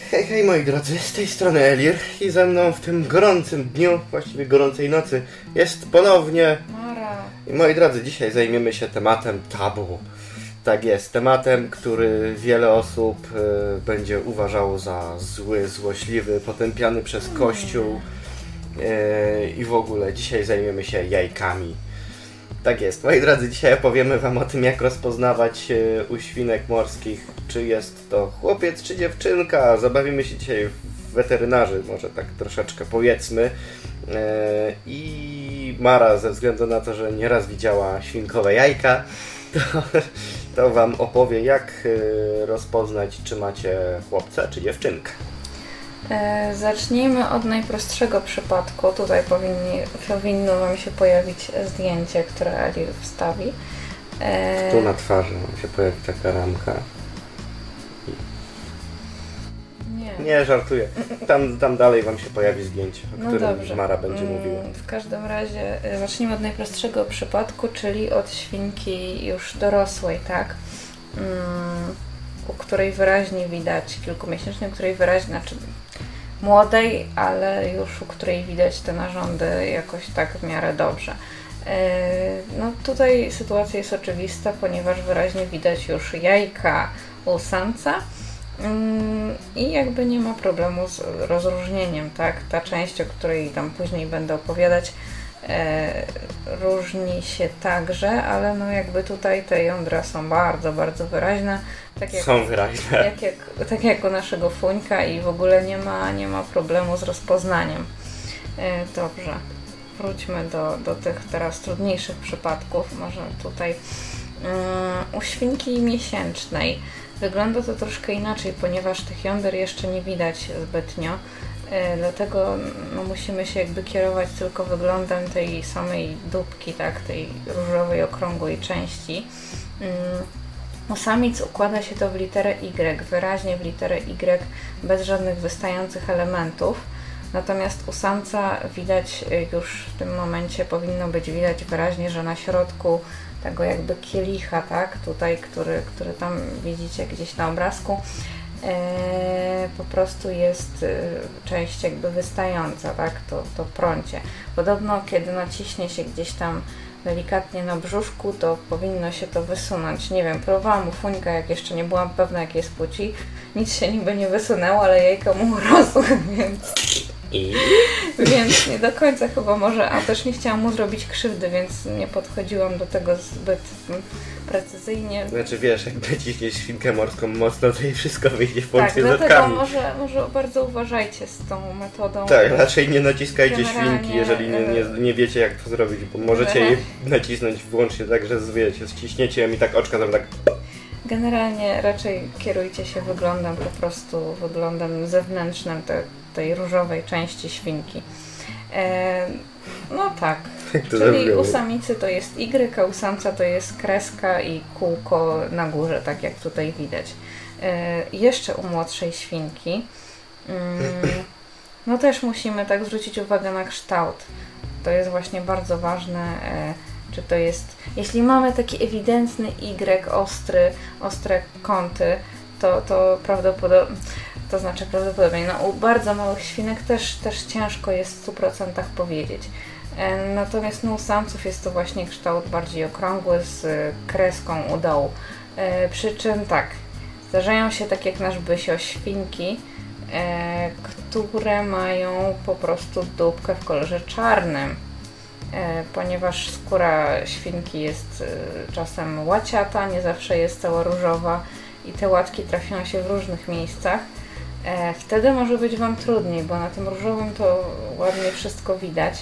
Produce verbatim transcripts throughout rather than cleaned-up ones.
Hej, hej moi drodzy, z tej strony Elir i ze mną w tym gorącym dniu, właściwie gorącej nocy, jest ponownie Mara. I moi drodzy, dzisiaj zajmiemy się tematem tabu. Tak jest, tematem, który wiele osób y, będzie uważało za zły, złośliwy, potępiany przez Kościół y, i w ogóle dzisiaj zajmiemy się jajkami. Tak jest, moi drodzy, dzisiaj opowiemy wam o tym, jak rozpoznawać y, u świnek morskich, czy jest to chłopiec, czy dziewczynka. Zabawimy się dzisiaj w weterynarzy, może tak troszeczkę powiedzmy. Y, I Mara, ze względu na to, że nieraz widziała świnkowe jajka, to, to wam opowie, jak y, rozpoznać, czy macie chłopca, czy dziewczynkę. E, zacznijmy od najprostszego przypadku. Tutaj powinni, powinno wam się pojawić zdjęcie, które Elir wstawi. E... Tu na twarzy się pojawi taka ramka. Nie. Nie, żartuję. Tam, tam dalej wam się pojawi zdjęcie, o No którym dobrze. Mara będzie mm, mówiła. W każdym razie e, zacznijmy od najprostszego przypadku, czyli od świnki już dorosłej, tak? Mm, u której wyraźnie widać, kilkumiesięcznej, u której wyraźnie, znaczy młodej, ale już u której widać te narządy jakoś tak w miarę dobrze. No tutaj sytuacja jest oczywista, ponieważ wyraźnie widać już jajka u samca i jakby nie ma problemu z rozróżnieniem, tak? Ta część, o której tam później będę opowiadać, różni się także, ale no jakby tutaj te jądra są bardzo, bardzo wyraźne. Tak jak, są wyraźne. Jak, jak, tak jak u naszego fuńka i w ogóle nie ma, nie ma problemu z rozpoznaniem. E, dobrze, wróćmy do, do tych teraz trudniejszych przypadków. Może tutaj um, u świnki miesięcznej wygląda to troszkę inaczej, ponieważ tych jąder jeszcze nie widać zbytnio. E, dlatego no, musimy się jakby kierować tylko wyglądem tej samej dupki, tak, tej różowej, okrągłej części. Um, U samic układa się to w literę Y, wyraźnie w literę Y, bez żadnych wystających elementów. Natomiast u samca widać już w tym momencie, powinno być widać wyraźnie, że na środku tego jakby kielicha, tak, tutaj, który, który tam widzicie gdzieś na obrazku, e, po prostu jest e, część jakby wystająca, tak, to, to prącie. Podobno kiedy naciśnie się gdzieś tam delikatnie na brzuszku, to powinno się to wysunąć. Nie wiem, próbowałam u fuńka, jak jeszcze nie byłam pewna, jakiej jest płci. Nic się niby nie wysunęło, ale jajko mu urosło, więc... I? Więc nie do końca chyba może, a też nie chciałam mu zrobić krzywdy, więc nie podchodziłam do tego zbyt precyzyjnie. Znaczy wiesz, jak naciśniesz świnkę morską mocno, to i wszystko wyjdzie w łącznie tak, z zatkami. może, może bardzo uważajcie z tą metodą. Tak, raczej nie naciskajcie Generalnie, świnki, jeżeli nie, nie, nie wiecie, jak to zrobić, bo możecie je nacisnąć wyłącznie tak, że wiecie, ściśniecie ją i tak oczka tam tak... Generalnie raczej kierujcie się wyglądem, po prostu wyglądem zewnętrznym te, tej różowej części świnki. E, no tak, czyli u samicy to jest Y, a u samca to jest kreska i kółko na górze, tak jak tutaj widać. E, jeszcze u młodszej świnki, mm, no też musimy tak zwrócić uwagę na kształt. To jest właśnie bardzo ważne. E, Czy to jest, jeśli mamy taki ewidentny Y, ostry, ostre kąty, to, to prawdopodobnie, to znaczy prawdopodobnie, no u bardzo małych świnek też, też ciężko jest w stu procentach powiedzieć. E, natomiast no, u samców jest to właśnie kształt bardziej okrągły z kreską u dołu. E, przy czym tak, zdarzają się tak jak nasz Bysio świnki, e, które mają po prostu dupkę w kolorze czarnym. Ponieważ skóra świnki jest czasem łaciata, nie zawsze jest cała różowa i te łatki trafiają się w różnych miejscach. Wtedy może być wam trudniej, bo na tym różowym to ładnie wszystko widać.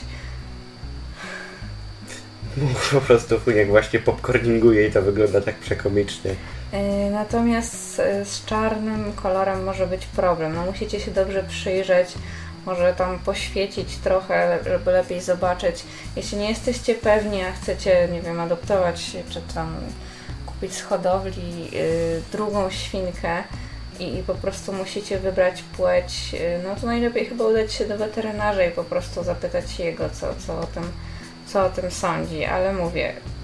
Po prostu funiek właśnie popcorninguje i to wygląda tak przekomicznie. Natomiast z czarnym kolorem może być problem. No, musicie się dobrze przyjrzeć. Może tam poświecić trochę, żeby lepiej zobaczyć. Jeśli nie jesteście pewni, a chcecie, nie wiem, adoptować czy tam kupić z hodowli yy, drugą świnkę i, i po prostu musicie wybrać płeć, yy, no to najlepiej chyba udać się do weterynarza i po prostu zapytać się jego, co, co, o tym, co o tym sądzi. Ale mówię,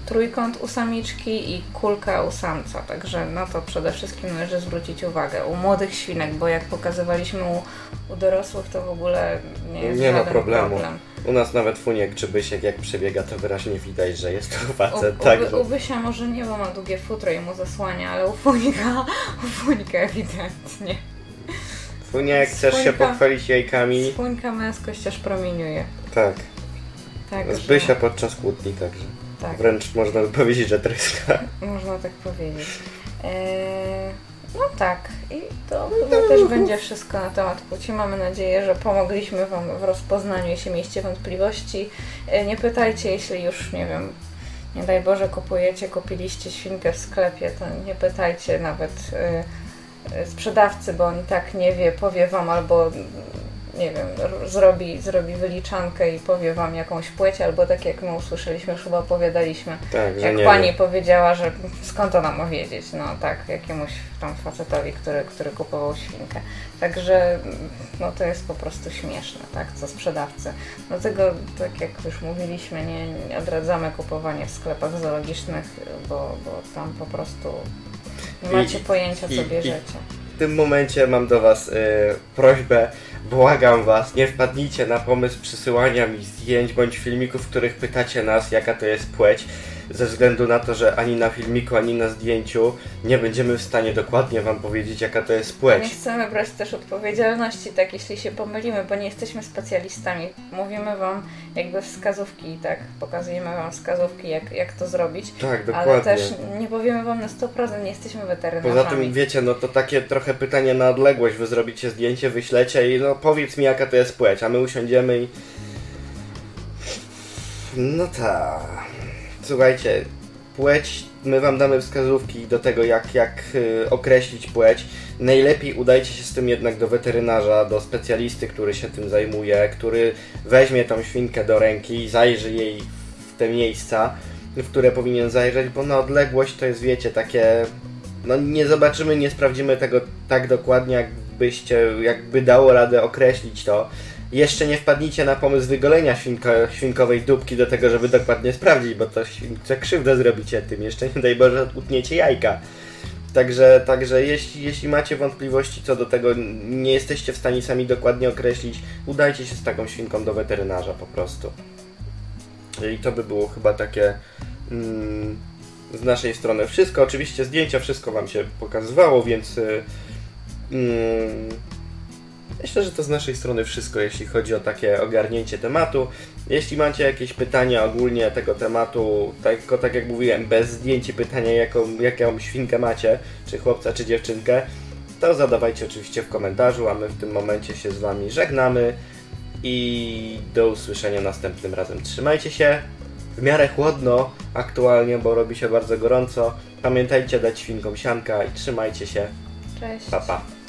trójkąt u samiczki i kulka u samca, także na to przede wszystkim należy zwrócić uwagę. U młodych świnek, bo jak pokazywaliśmy u, u dorosłych, to w ogóle nie jest nie żaden ma problemu. problem. U nas nawet Funiek czy Bysiek jak przebiega, to wyraźnie widać, że jest to facet. U, także... u, u Bysia może nie, bo ma długie futro i mu zasłania, ale u Funika, u Funika ewidentnie. Funia, chcesz Fuńka, się pochwalić jajkami? Fuńka męskość aż promieniuje. Tak. Tak, z Bysia podczas kłótni także. Tak. Wręcz można by powiedzieć, że tryska. Można tak powiedzieć. Eee, no tak. I to chyba też będzie wszystko na temat płci. Mamy nadzieję, że pomogliśmy Wam w rozpoznaniu, jeśli mieliście wątpliwości. Eee, nie pytajcie, jeśli już, nie wiem, nie daj Boże, kupujecie, kupiliście świnkę w sklepie, to nie pytajcie nawet eee, sprzedawcy, bo on i tak nie wie, powie Wam albo nie wiem, zrobi, zrobi wyliczankę i powie Wam jakąś płeć, albo tak jak my usłyszeliśmy, już chyba opowiadaliśmy, tak, że jak nie pani wiem. powiedziała, że skąd ona ma wiedzieć, no tak, jakiemuś tam facetowi, który, który kupował świnkę. Także no to jest po prostu śmieszne, tak, co sprzedawcy. Dlatego, tak jak już mówiliśmy, nie, nie odradzamy kupowania w sklepach zoologicznych, bo, bo tam po prostu nie macie I, pojęcia, co i, bierzecie. I w tym momencie mam do Was y, prośbę, błagam Was, nie wpadnijcie na pomysł przysyłania mi zdjęć bądź filmików, w których pytacie nas, jaka to jest płeć, ze względu na to, że ani na filmiku, ani na zdjęciu nie będziemy w stanie dokładnie Wam powiedzieć, jaka to jest płeć. Nie chcemy brać też odpowiedzialności, tak, jeśli się pomylimy, bo nie jesteśmy specjalistami. Mówimy Wam jakby wskazówki, tak, pokazujemy Wam wskazówki, jak, jak to zrobić. Tak, dokładnie. Ale też nie powiemy Wam na sto procent, nie jesteśmy weterynarzami. Poza tym, wiecie, no to takie trochę pytanie na odległość. Wy zrobicie zdjęcie, wyślecie i no powiedz mi, jaka to jest płeć, a my usiądziemy i... No tak. Słuchajcie, płeć, my Wam damy wskazówki do tego, jak, jak yy, określić płeć. Najlepiej udajcie się z tym jednak do weterynarza, do specjalisty, który się tym zajmuje, który weźmie tą świnkę do ręki i zajrzy jej w te miejsca, w które powinien zajrzeć, bo na odległość to jest, wiecie, takie... No nie zobaczymy, nie sprawdzimy tego tak dokładnie, jakbyście, jakby dało radę określić to. Jeszcze nie wpadnijcie na pomysł wygolenia świnko, świnkowej dupki do tego, żeby dokładnie sprawdzić, bo to śwince krzywdę zrobicie tym. Jeszcze nie daj Boże, utniecie jajka. Także, także jeśli, jeśli macie wątpliwości co do tego, nie jesteście w stanie sami dokładnie określić, udajcie się z taką świnką do weterynarza po prostu. I to by było chyba takie mm, z naszej strony wszystko. Oczywiście zdjęcia, wszystko Wam się pokazywało, więc yy, mm, myślę, że to z naszej strony wszystko, jeśli chodzi o takie ogarnięcie tematu. Jeśli macie jakieś pytania ogólnie tego tematu, tylko tak jak mówiłem, bez zdjęć i pytania, jaką, jaką świnkę macie, czy chłopca, czy dziewczynkę, to zadawajcie oczywiście w komentarzu, a my w tym momencie się z Wami żegnamy i do usłyszenia następnym razem. Trzymajcie się, w miarę chłodno aktualnie, bo robi się bardzo gorąco. Pamiętajcie dać świnkom sianka i trzymajcie się. Cześć. Pa, pa.